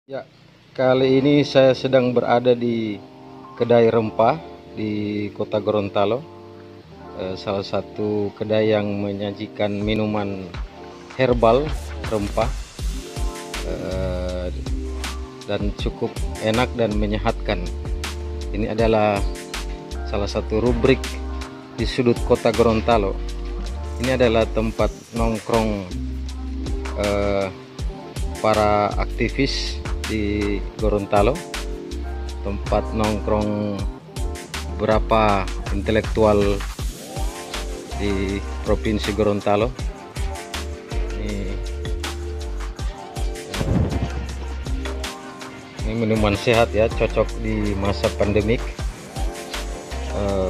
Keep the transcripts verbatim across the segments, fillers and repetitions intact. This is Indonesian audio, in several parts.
Ya, kali ini saya sedang berada di kedai rempah di Kota Gorontalo. Eh, salah satu kedai yang menyajikan minuman herbal rempah eh, dan cukup enak dan menyehatkan. Ini adalah salah satu rubrik di sudut Kota Gorontalo. Ini adalah tempat nongkrong eh, para aktivis di Gorontalo, tempat nongkrong beberapa intelektual di Provinsi Gorontalo. Ini, ini minuman sehat ya, cocok di masa pandemik. Uh,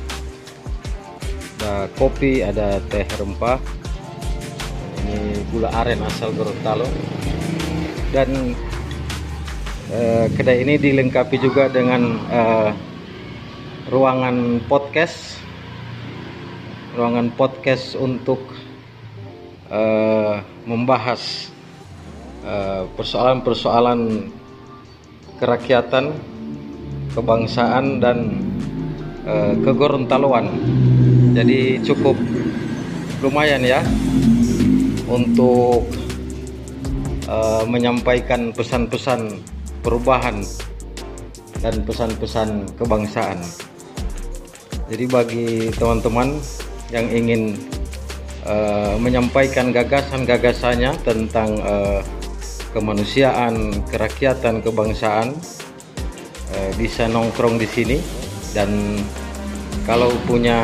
ada kopi, ada teh rempah. Ini gula aren asal Gorontalo. Dan Uh, kedai ini dilengkapi juga dengan uh, ruangan podcast, ruangan podcast untuk uh, membahas persoalan-persoalan uh, kerakyatan, kebangsaan dan uh, kegorontaloan. Jadi cukup lumayan ya untuk uh, menyampaikan pesan-pesan perubahan dan pesan-pesan kebangsaan. Jadi bagi teman-teman yang ingin uh, menyampaikan gagasan-gagasannya tentang uh, kemanusiaan, kerakyatan, kebangsaan, uh, bisa nongkrong di sini. Dan kalau punya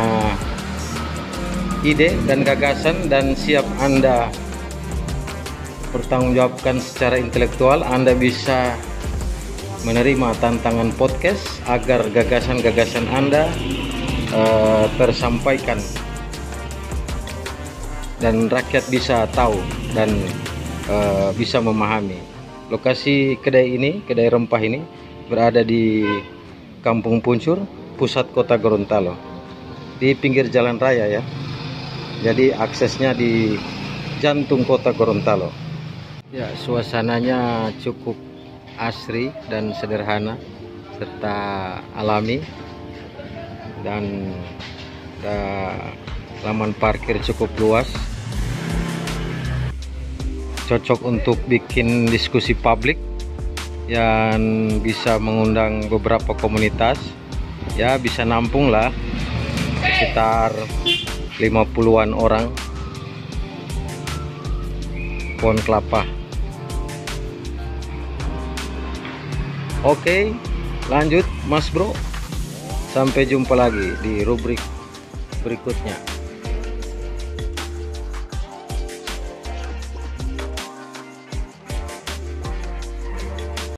ide dan gagasan dan siap Anda pertanggungjawabkan secara intelektual, Anda bisa menerima tantangan podcast agar gagasan-gagasan Anda uh, tersampaikan dan rakyat bisa tahu dan uh, bisa memahami. Lokasi kedai ini, kedai rempah ini berada di Kampung Puncur, pusat Kota Gorontalo, di pinggir jalan raya ya. Jadi aksesnya di jantung Kota Gorontalo. Ya, suasananya cukup asri dan sederhana serta alami, dan ada laman parkir cukup luas, cocok untuk bikin diskusi publik yang bisa mengundang beberapa komunitas ya, bisa nampung lah sekitar lima puluhan orang. Pohon kelapa. Oke, lanjut Mas Bro. Sampai jumpa lagi di rubrik berikutnya.